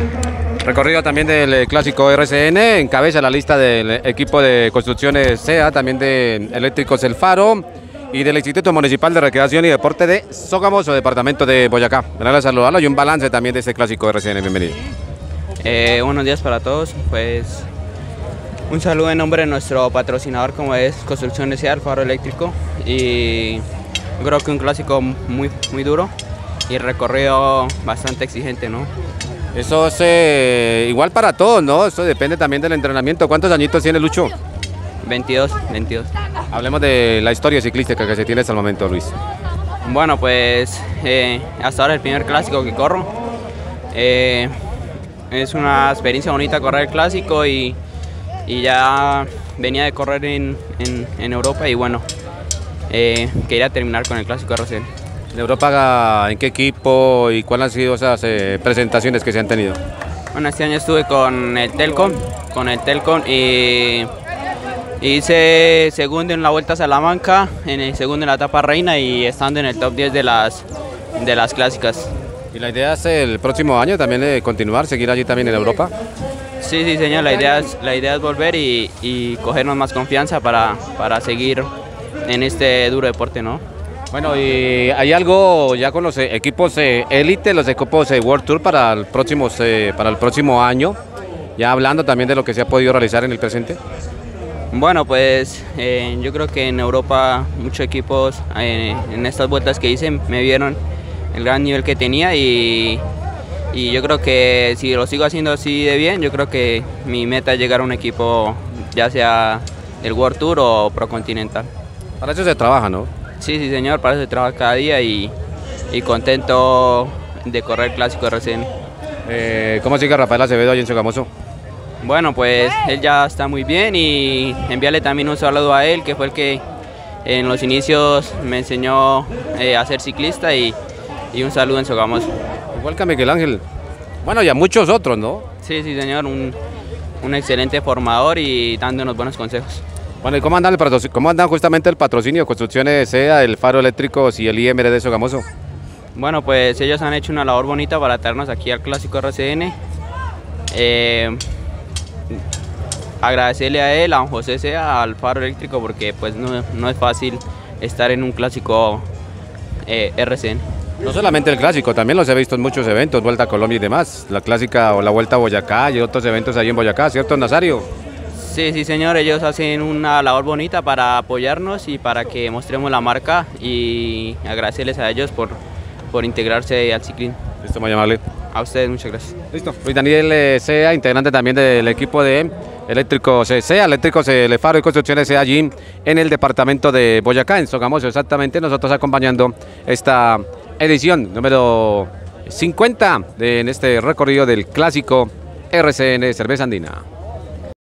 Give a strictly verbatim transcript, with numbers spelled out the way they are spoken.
Recorrido también del clásico R C N, encabeza la lista del equipo de construcciones S E A, también de Eléctricos El Faro y del Instituto Municipal de Recreación y Deporte de Sogamoso, departamento de Boyacá. Gracias a saludarlo y un balance también de este clásico R C N. Bienvenido. Eh, buenos días para todos. Pues un saludo en nombre de nuestro patrocinador como es Construcciones S E A, El Faro Eléctrico, y yo creo que un clásico muy, muy duro y recorrido bastante exigente, ¿no? Eso es eh, igual para todos, ¿no? Eso depende también del entrenamiento. ¿Cuántos añitos tiene Lucho? veintidós, veintidós. Hablemos de la historia ciclística que se tiene hasta el momento, Luis. Bueno, pues eh, hasta ahora el primer clásico que corro. Eh, es una experiencia bonita correr el clásico y, y ya venía de correr en, en, en Europa y bueno, eh, quería terminar con el clásico R C N. ¿En Europa en qué equipo y cuáles han sido esas eh, presentaciones que se han tenido? Bueno, este año estuve con el Telcom, con el Telcom y hice segundo en la Vuelta a Salamanca, en el segundo en la etapa reina y estando en el top diez de las, de las clásicas. ¿Y la idea es el próximo año también de continuar, seguir allí también en Europa? Sí, sí, señor, la idea es, la idea es volver y, y cogernos más confianza para, para seguir en este duro deporte, ¿no? Bueno, y hay algo ya con los equipos élite, los equipos World Tour para el, próximo, para el próximo año, ya hablando también de lo que se ha podido realizar en el presente. Bueno, pues eh, yo creo que en Europa muchos equipos eh, en estas vueltas que hice me vieron el gran nivel que tenía y, y yo creo que si lo sigo haciendo así de bien, yo creo que mi meta es llegar a un equipo ya sea el World Tour o Pro Continental. Para eso se trabaja, ¿no? Sí, sí señor, para eso se trabaja cada día y, y contento de correr el clásico R C N. Eh, ¿Cómo sigue Rafael Acevedo allí en Sogamoso? Bueno, pues él ya está muy bien y enviarle también un saludo a él, que fue el que en los inicios me enseñó eh, a ser ciclista y, y un saludo en Sogamoso. Igual que a Miguel Ángel. Bueno, y a muchos otros, ¿no? Sí, sí señor, un, un excelente formador y dándonos buenos consejos. Bueno, ¿y cómo andan, el cómo andan justamente el patrocinio, Construcciones S E A, El Faro Eléctricos y el I M R de Sogamoso? Bueno, pues ellos han hecho una labor bonita para traernos aquí al clásico R C N. Eh, agradecerle a él, a don José S E A, al Faro Eléctrico, porque pues no, no es fácil estar en un clásico eh, R C N. No solamente el clásico, también los he visto en muchos eventos, Vuelta a Colombia y demás, la clásica o la Vuelta a Boyacá y otros eventos allí en Boyacá, ¿cierto, Nazario? Sí, sí señor, ellos hacen una labor bonita para apoyarnos y para que mostremos la marca y agradecerles a ellos por, por integrarse al ciclismo. Listo, muy amable. A ustedes, muchas gracias. Listo. Luis Daniel S E A, integrante también del equipo de Eléctricos S E A, Eléctricos El Faro y Construcciones S E A allí en el departamento de Boyacá, en Sogamoso, exactamente, nosotros acompañando esta edición número cincuenta de, en este recorrido del clásico R C N Cerveza Andina.